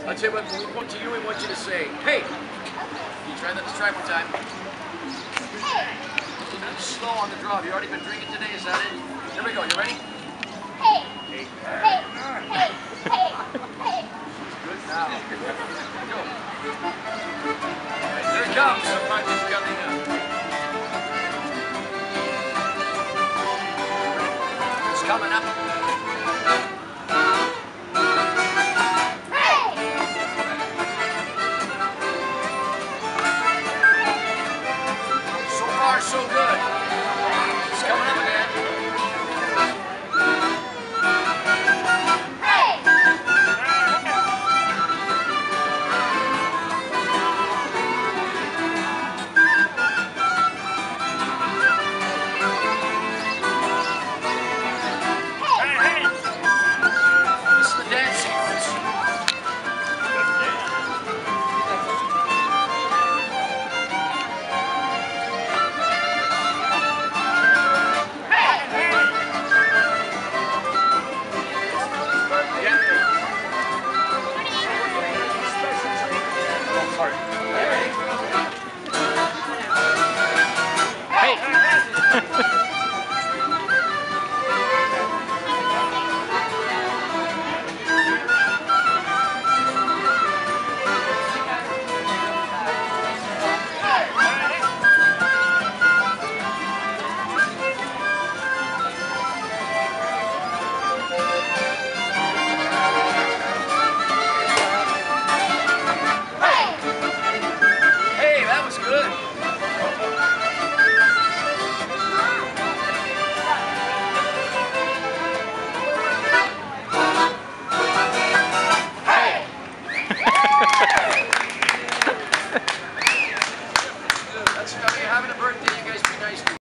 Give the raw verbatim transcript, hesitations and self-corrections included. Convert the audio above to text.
I'll tell you what, when we point to you, we want you to say, hey. Can you try that? Let's try one time. Hey. A little bit slow on the draw. Have you already been drinking today? Is that it? Here we go. You ready? Hey. Hey. Hey. Hey. Hey. Hey. Good now. Here we go. All right, here it comes. Sometimes it's coming up. It's coming up. So far, so good. It's coming up again. Hey. This is the dance sequence. Hey, that was good. That's, are you having a birthday? You guys be nice to